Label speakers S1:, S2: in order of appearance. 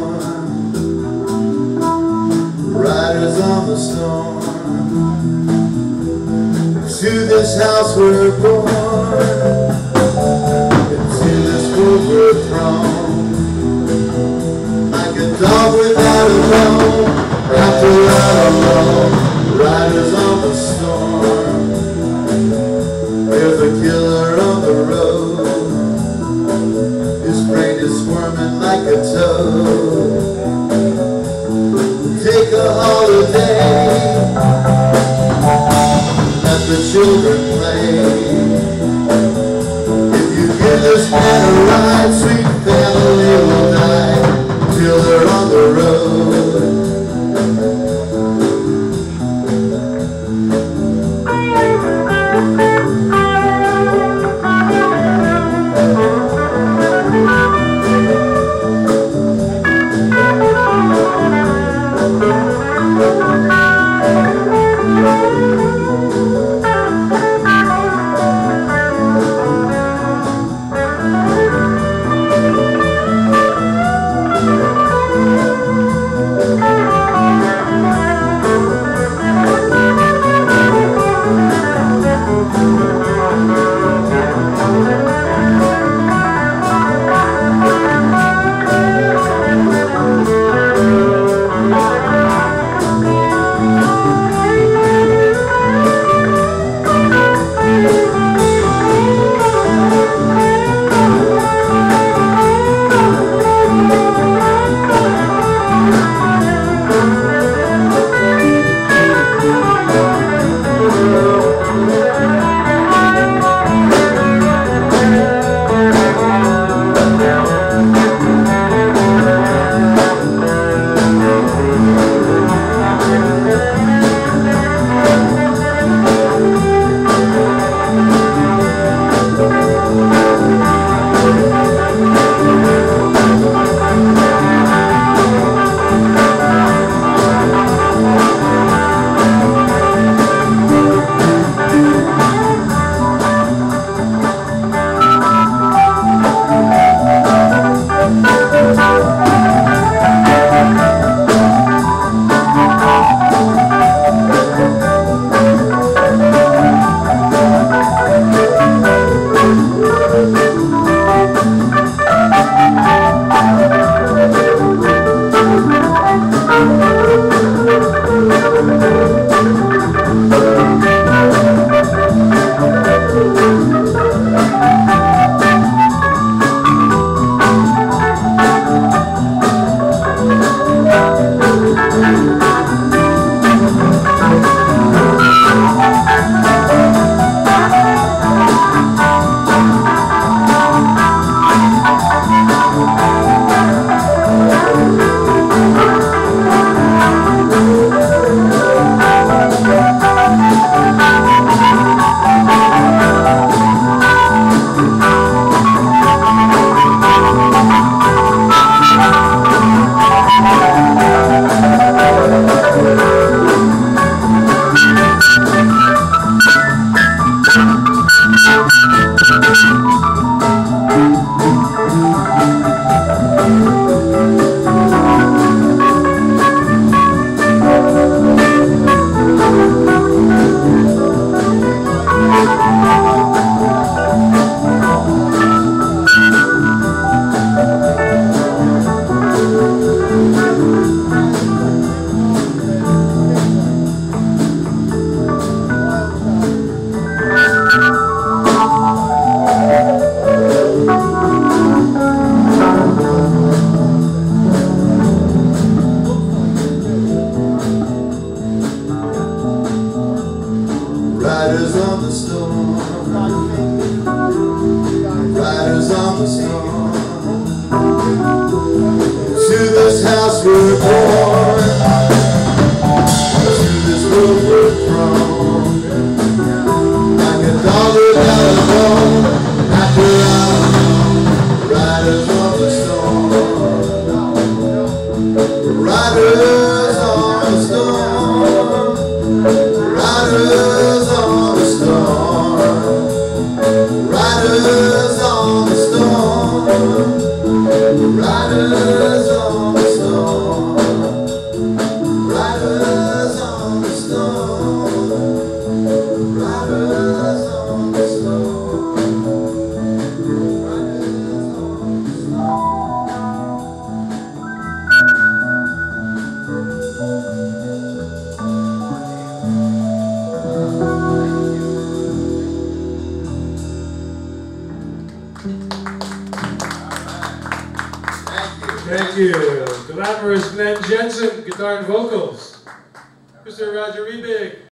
S1: riders on the storm. To this house we're born, into this world we're thrown, like a dog without a bone, after out alone, riders on the storm. There's a killer on the road, his brain is squirming like a toad. Take a holiday, let the children play. If you give this man a ride, sweet family will die till they're on the road. Riders on the storm, riders on the storm. To this house we're born, to this world we're thrown, like a dog without a bone, after our riders on the storm, riders on the storm, riders on the storm, riders on the storm, riders on the storm.
S2: Thank you. Glamorous Glenn Jensen, guitar and vocals. Mr. Roger Rebick.